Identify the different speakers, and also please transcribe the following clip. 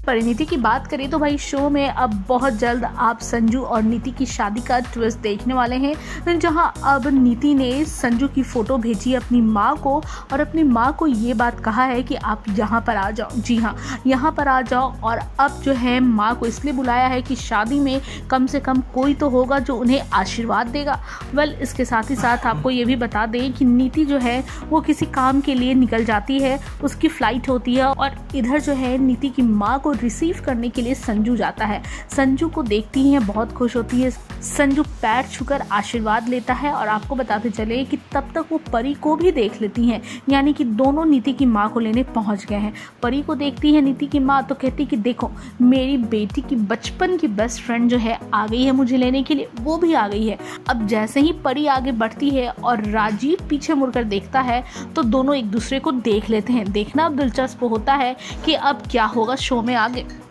Speaker 1: परिणीति की बात करें तो भाई शो में अब बहुत जल्द आप संजू और नीति की शादी का ट्विस्ट देखने वाले हैं, जहां अब नीति ने संजू की फ़ोटो भेजी अपनी माँ को और अपनी माँ को ये बात कहा है कि आप यहाँ पर आ जाओ। जी हाँ, यहाँ पर आ जाओ। और अब जो है माँ को इसलिए बुलाया है कि शादी में कम से कम कोई तो होगा जो उन्हें आशीर्वाद देगा। इसके साथ ही साथ आपको ये भी बता दें कि नीति जो है वो किसी काम के लिए निकल जाती है, उसकी फ़्लाइट होती है और इधर जो है नीति की माँ को रिसीव करने के लिए संजू जाता है। संजू को देखती है, बहुत खुश होती है। संजू पैर छूकर आशीर्वाद लेता है और आपको बताते चले कि तब तक वो परी को भी देख लेती हैं, यानी कि दोनों नीति की माँ को लेने पहुंच गए हैं। परी को देखती है नीति की माँ तो कहती कि देखो मेरी बेटी की बचपन की बेस्ट फ्रेंड जो है आ गई है मुझे लेने के लिए, वो भी आ गई है। अब जैसे ही परी आगे बढ़ती है और राजीव पीछे मुड़कर देखता है तो दोनों एक दूसरे को देख लेते हैं। देखना अब दिलचस्प होता है कि अब क्या होगा शो में आगे।